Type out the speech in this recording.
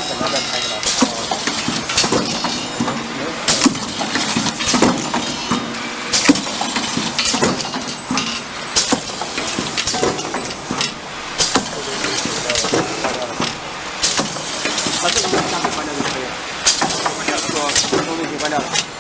等它再拍出来。把这个相机关掉就可以了。关掉，说都已经关掉了。